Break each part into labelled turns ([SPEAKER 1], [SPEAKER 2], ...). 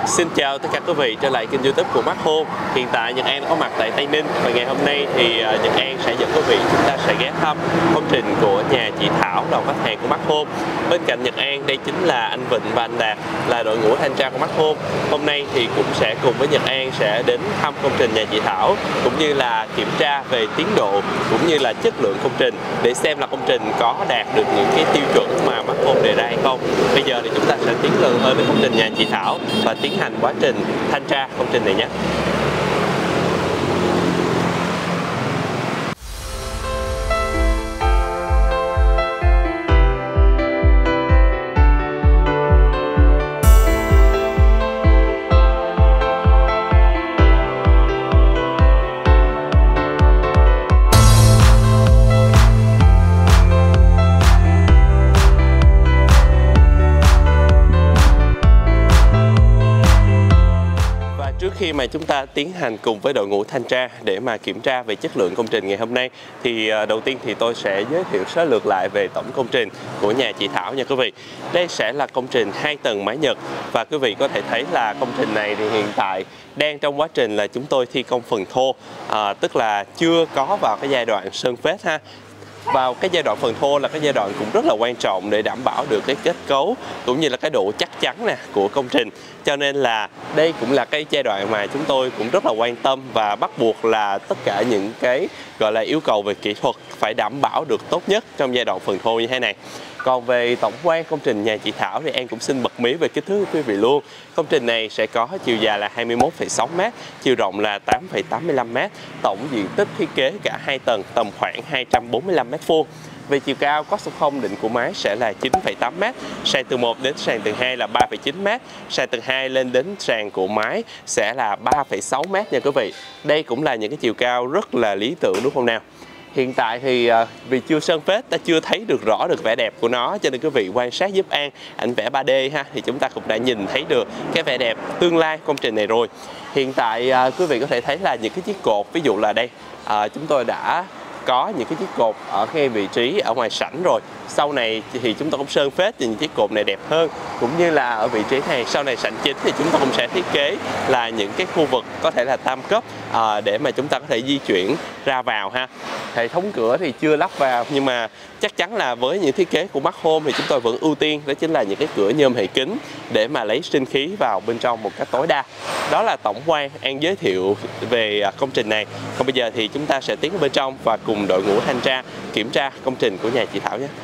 [SPEAKER 1] Xin chào tất cả quý vị trở lại kênh YouTube của Mark Home. Hiện tại Nhật An đã có mặt tại Tây Ninh và ngày hôm nay thì Nhật An sẽ dẫn quý vị chúng ta sẽ ghé thăm công trình của nhà chị Thảo, đầu khách hàng của Mark Home. Bên cạnh Nhật An đây chính là anh Vịnh và anh Đạt, là đội ngũ thanh tra của Mark Home. Hôm nay thì cũng sẽ cùng với Nhật An sẽ đến thăm công trình nhà chị Thảo, cũng như là kiểm tra về tiến độ cũng như là chất lượng công trình để xem là công trình có đạt được những cái tiêu chuẩn mà Mark Home đề ra hay không. Bây giờ thì chúng ta sẽ tiến gần hơn với công trình nhà chị Thảo và tiến hành quá trình thanh tra công trình này nhé. Trước khi mà chúng ta tiến hành cùng với đội ngũ thanh tra để mà kiểm tra về chất lượng công trình ngày hôm nay thì đầu tiên thì tôi sẽ giới thiệu sơ lược lại về tổng công trình của nhà chị Thảo nha quý vị. Đây sẽ là công trình 2 tầng mái Nhật và quý vị có thể thấy là công trình này thì hiện tại đang trong quá trình là chúng tôi thi công phần thô, tức là chưa có vào cái giai đoạn sơn phết ha. Vào cái giai đoạn phần thô là cái giai đoạn cũng rất là quan trọng để đảm bảo được cái kết cấu cũng như là cái độ chắc chắn nè của công trình. Cho nên là đây cũng là cái giai đoạn mà chúng tôi cũng rất là quan tâm và bắt buộc là tất cả những cái gọi là yêu cầu về kỹ thuật phải đảm bảo được tốt nhất trong giai đoạn phần thô như thế này. Còn về tổng quan công trình nhà chị Thảo thì em cũng xin bật mí về kích thước quý vị luôn. Công trình này sẽ có chiều dài là 21,6 m, chiều rộng là 8,85 m, tổng diện tích thiết kế cả 2 tầng tầm khoảng 245 m². Về chiều cao, có số không định của mái sẽ là 9,8 m, sàn tầng 1 đến sàn tầng 2 là 3,9 m, sàn tầng 2 lên đến sàn của mái sẽ là 3,6 m nha quý vị. Đây cũng là những cái chiều cao rất là lý tưởng đúng không nào? Hiện tại thì vì chưa sơn phết ta chưa thấy được rõ được vẻ đẹp của nó, cho nên quý vị quan sát giúp An ảnh vẽ 3D ha, thì chúng ta cũng đã nhìn thấy được cái vẻ đẹp tương lai công trình này rồi. Hiện tại quý vị có thể thấy là những cái chiếc cột, ví dụ là đây chúng tôi đã có những cái chiếc cột ở ngay vị trí ở ngoài sảnh rồi. Sau này thì chúng ta cũng sơn phết thì những chiếc cột này đẹp hơn, cũng như là ở vị trí này sau này sảnh chính thì chúng ta cũng sẽ thiết kế là những cái khu vực có thể là tam cấp để mà chúng ta có thể di chuyển ra vào ha. Hệ thống cửa thì chưa lắp vào, nhưng mà chắc chắn là với những thiết kế của Mark Home thì chúng tôi vẫn ưu tiên đó chính là những cái cửa nhôm hệ kính để mà lấy sinh khí vào bên trong một cách tối đa. Đó là tổng quan An giới thiệu về công trình này. Còn bây giờ thì chúng ta sẽ tiến vào bên trong và cùng đội ngũ thanh tra kiểm tra công trình của nhà chị Thảo nhé.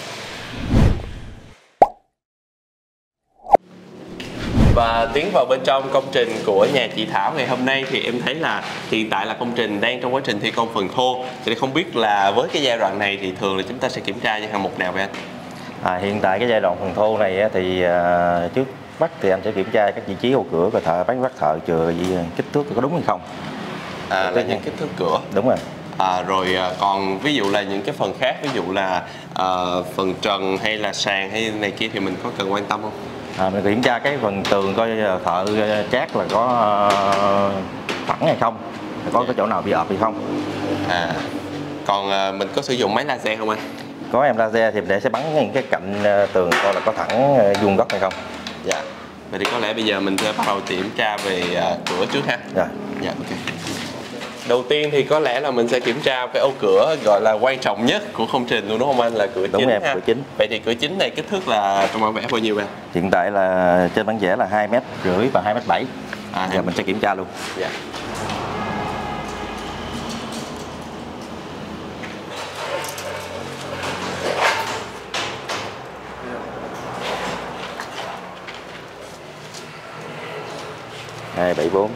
[SPEAKER 1] Và tiến vào bên trong công trình của nhà chị Thảo ngày hôm nay thì em thấy là hiện tại là công trình đang trong quá trình thi công phần thô. Thì không biết là với cái giai đoạn này thì thường là chúng ta sẽ kiểm tra những hạng mục nào vậy anh?
[SPEAKER 2] Hiện tại cái giai đoạn phần thô này thì trước mắt thì anh sẽ kiểm tra các vị trí ô cửa của thợ, bắt thợ chừa kích thước có đúng hay không.
[SPEAKER 1] Là những kích thước cửa.
[SPEAKER 2] Đúng rồi.
[SPEAKER 1] Rồi còn ví dụ là những cái phần khác, ví dụ là phần trần hay là sàn hay này kia thì mình có cần quan tâm không?
[SPEAKER 2] Mình kiểm tra cái phần tường coi thợ chát là có thẳng hay không, có cái chỗ nào bị ợp hay không.
[SPEAKER 1] Còn mình có sử dụng máy laser không anh?
[SPEAKER 2] Có em, laser thì để sẽ bắn những cái cạnh tường coi là có thẳng vuông góc hay không.
[SPEAKER 1] Dạ. Vậy thì có lẽ bây giờ mình sẽ bắt đầu kiểm tra về cửa trước ha.
[SPEAKER 2] Dạ.
[SPEAKER 1] Dạ, ok. Đầu tiên thì có lẽ là mình sẽ kiểm tra cái ô cửa gọi là quan trọng nhất của công trình luôn đúng không anh, là cửa
[SPEAKER 2] đúng
[SPEAKER 1] chính
[SPEAKER 2] em,
[SPEAKER 1] ha.
[SPEAKER 2] cửa chính.
[SPEAKER 1] Vậy thì cửa chính này kích thước là trong bản vẽ bao nhiêu anh?
[SPEAKER 2] Hiện tại là trên bản vẽ là 2,5 m và 2,7 m. Giờ mình sẽ kiểm tra luôn.
[SPEAKER 1] Dạ.
[SPEAKER 2] Hai 7,4.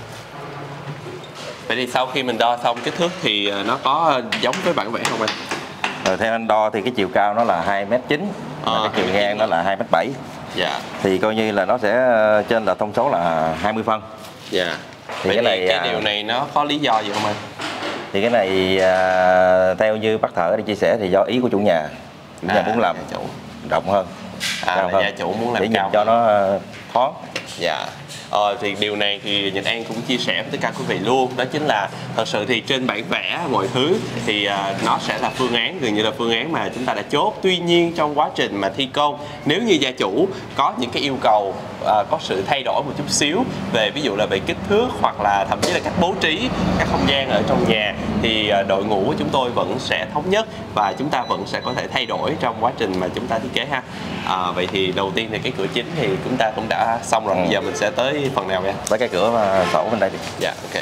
[SPEAKER 1] Vậy thì sau khi mình đo xong kích thước thì nó có giống với bản vẽ không anh?
[SPEAKER 2] Theo anh đo thì cái chiều cao nó là 2,9 m, cái chiều ngang nó là 2,7 m.
[SPEAKER 1] Dạ.
[SPEAKER 2] Thì coi như là nó sẽ trên là thông số là 20 phân.
[SPEAKER 1] Dạ.
[SPEAKER 2] Thì
[SPEAKER 1] vậy
[SPEAKER 2] cái này
[SPEAKER 1] cái điều này nó có lý do gì không anh?
[SPEAKER 2] Thì cái này theo như bác thợ đi chia sẻ thì do ý của chủ nhà. Chủ nhà muốn làm rộng hơn, cao hơn,
[SPEAKER 1] gia chủ muốn làm
[SPEAKER 2] để
[SPEAKER 1] cao
[SPEAKER 2] nhìn cho nó thoáng.
[SPEAKER 1] Dạ. Thì điều này thì Nhật An cũng chia sẻ với tất cả quý vị luôn, đó chính là thật sự thì trên bản vẽ mọi thứ thì nó sẽ là phương án, gần như là phương án mà chúng ta đã chốt. Tuy nhiên trong quá trình mà thi công, nếu như gia chủ có những cái yêu cầu có sự thay đổi một chút xíu về ví dụ là về kích thước hoặc là thậm chí là cách bố trí các không gian ở trong nhà, thì đội ngũ của chúng tôi vẫn sẽ thống nhất và chúng ta vẫn sẽ có thể thay đổi trong quá trình mà chúng ta thiết kế ha. Vậy thì đầu tiên thì cái cửa chính thì chúng ta cũng đã xong rồi. Bây giờ mình sẽ tới phần nào vậy?
[SPEAKER 2] Tới cái cửa sổ bên đây thì.
[SPEAKER 1] Dạ, ok.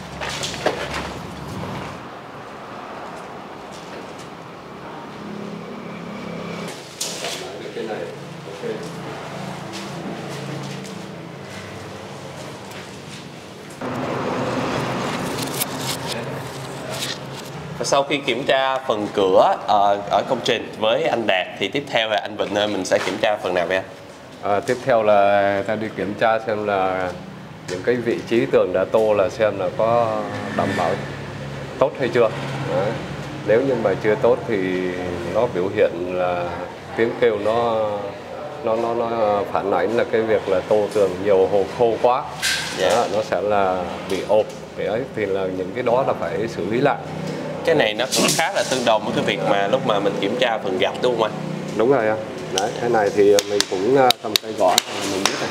[SPEAKER 1] Sau khi kiểm tra phần cửa ở công trình với anh Đạt thì tiếp theo là anh Vịnh ơi, mình sẽ kiểm tra phần nào vậy anh?
[SPEAKER 3] Tiếp theo là ta đi kiểm tra xem là những cái vị trí tường đã tô là xem là có đảm bảo tốt hay chưa. Đấy. Nếu như mà chưa tốt thì nó biểu hiện là tiếng kêu nó phản ánh là cái việc là tô tường nhiều hồ khô quá. Đó, nó sẽ là bị ộp. Thì là những cái đó là phải xử lý lại.
[SPEAKER 1] Cái này nó cũng khá là tương đồng với cái việc mà lúc mà mình kiểm tra phần gạch đúng không anh?
[SPEAKER 3] Đúng rồi anh. Đấy, cái này thì mình cũng cầm cây gõ mình biết này.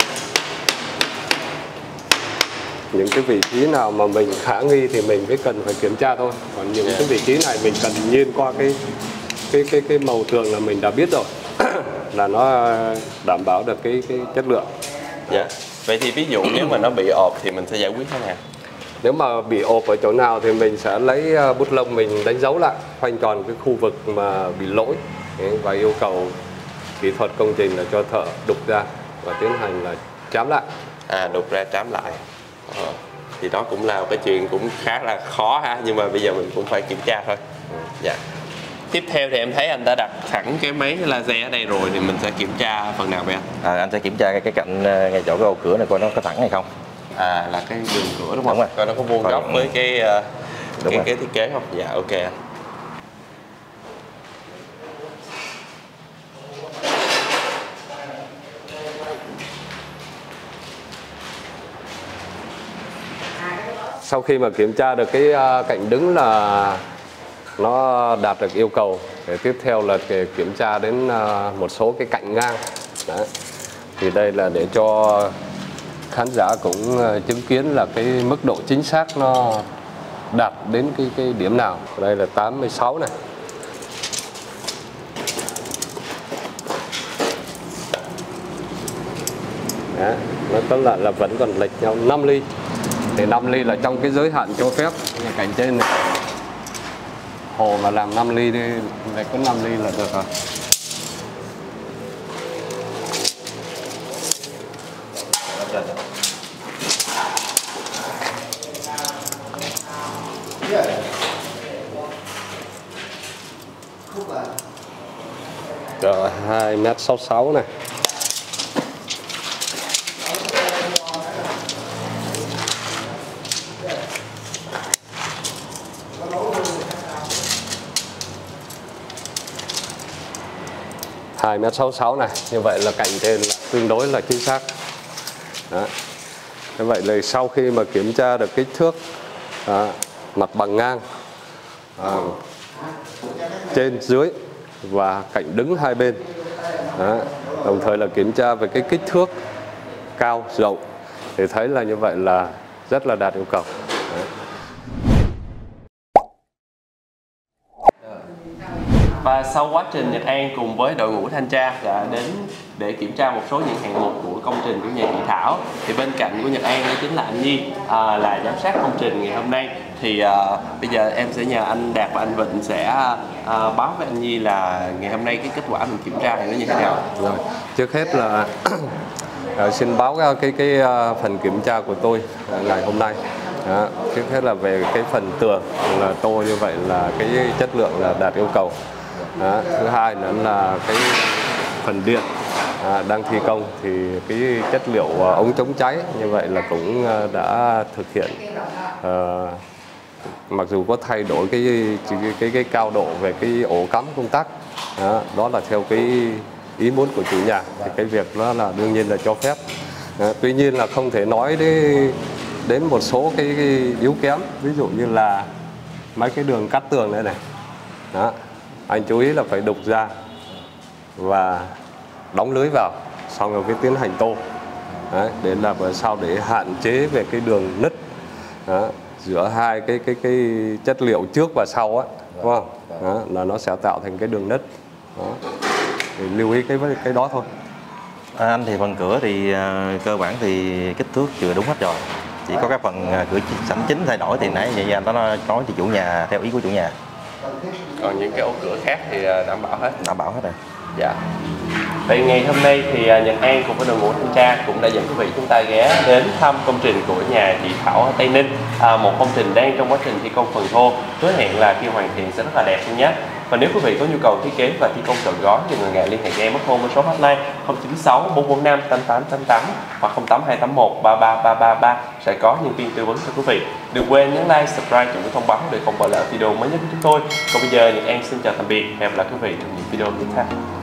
[SPEAKER 3] Những cái vị trí nào mà mình khả nghi thì mình mới cần phải kiểm tra thôi. Còn những cái vị trí này mình cần nhìn qua cái màu tường là mình đã biết rồi. Là nó đảm bảo được cái chất lượng.
[SPEAKER 1] Dạ. Vậy thì ví dụ nếu mà nó bị ộp thì mình sẽ giải quyết thế nào?
[SPEAKER 3] Nếu mà bị ộp ở chỗ nào thì mình sẽ lấy bút lông mình đánh dấu lại khoanh tròn cái khu vực mà bị lỗi và yêu cầu kỹ thuật công trình là cho thợ đục ra và tiến hành là trám lại.
[SPEAKER 1] Đục ra trám lại. Thì đó cũng là một cái chuyện cũng khá là khó ha, nhưng mà bây giờ mình cũng phải kiểm tra thôi. Dạ. Tiếp theo thì em thấy anh đã đặt thẳng cái máy laser ở đây rồi, thì mình sẽ kiểm tra phần nào vậy anh?
[SPEAKER 2] Anh sẽ kiểm tra cái cạnh ngay chỗ cái ô cửa này coi nó có thẳng hay không.
[SPEAKER 1] Là cái đường cửa đúng không?
[SPEAKER 2] Đúng rồi.
[SPEAKER 1] Coi nó có vuông góc với cái thiết kế không? Dạ, ok anh.
[SPEAKER 3] Sau khi mà kiểm tra được cái cạnh đứng là nó đạt được yêu cầu, thì tiếp theo là kiểm tra đến một số cái cạnh ngang. Đấy. Thì đây là để cho khán giả cũng chứng kiến là cái mức độ chính xác nó đạt đến cái điểm nào. Đây là 86 này. Đấy. Nó có lại là vẫn còn lệch nhau 5 ly. Thì 5 ly là trong cái giới hạn cho phép. Cạnh trên này hồ mà làm 5 ly đi, lại có 5 ly là được rồi. Rồi 2,66 m này. (2,66 m) này, như vậy là cạnh trên là tương đối là chính xác. Đó. Như vậy là sau khi mà kiểm tra được kích thước mặt bằng ngang trên dưới và cạnh đứng hai bên, đồng thời là kiểm tra về cái kích thước cao rộng, thì thấy là như vậy là rất là đạt yêu cầu.
[SPEAKER 1] Và sau quá trình Nhật An cùng với đội ngũ thanh tra đã đến để kiểm tra một số những hạng mục của công trình của nhà chị Thảo, thì bên cạnh của Nhật An đó chính là anh Nhi, là giám sát công trình ngày hôm nay. Thì bây giờ em sẽ nhờ anh Đạt và anh Vịnh sẽ báo với anh Nhi là ngày hôm nay cái kết quả mình kiểm tra thì nó như thế nào.
[SPEAKER 3] Rồi, trước hết là xin báo cái phần kiểm tra của tôi ngày hôm nay. Đó, trước hết là về cái phần tường là tô như vậy là cái chất lượng là đạt yêu cầu. Đó, thứ hai nữa là cái phần điện đang thi công thì cái chất liệu ống chống cháy như vậy là cũng đã thực hiện, mặc dù có thay đổi cái cao độ về cái ổ cắm công tắc, đó là theo cái ý muốn của chủ nhà, thì cái việc đó là đương nhiên là cho phép. Tuy nhiên là không thể nói đến một số cái yếu kém, ví dụ như là mấy cái đường cắt tường này này. Đó, anh chú ý là phải đục ra và đóng lưới vào, xong rồi cái tiến hành tô. Đấy, để làm sao để hạn chế về cái đường nứt giữa hai cái chất liệu trước và sau á, đúng không? Đó, là nó sẽ tạo thành cái đường nứt. Đó. Thì lưu ý cái đó thôi.
[SPEAKER 2] Anh thì phần cửa thì cơ bản thì kích thước chưa đúng hết rồi, chỉ có cái phần cửa sảnh chính thay đổi thì nãy vậy anh có nói cho chủ nhà theo ý của chủ nhà.
[SPEAKER 1] Còn những cái ô cửa khác thì đảm bảo hết.
[SPEAKER 2] Đảm bảo hết rồi.
[SPEAKER 1] Dạ. Vậy ngày hôm nay thì Nhật An cùng với đội ngũ thanh tra cũng đã dẫn quý vị chúng ta ghé đến thăm công trình của nhà chị Thảo ở Tây Ninh. Một công trình đang trong quá trình thi công phần thô, hứa hẹn là khi hoàn thiện sẽ rất là đẹp luôn nhé. Và nếu quý vị có nhu cầu thiết kế và thi công trọn gói thì đừng ngại liên hệ với em qua số hotline 096 445 8888 hoặc 08281 33333 sẽ có nhân viên tư vấn cho quý vị. Đừng quên nhấn like, subscribe cùng với thông báo để không bỏ lỡ video mới nhất của chúng tôi. Còn bây giờ Nhật An xin chào tạm biệt, hẹn gặp lại quý vị trong những video tiếp theo.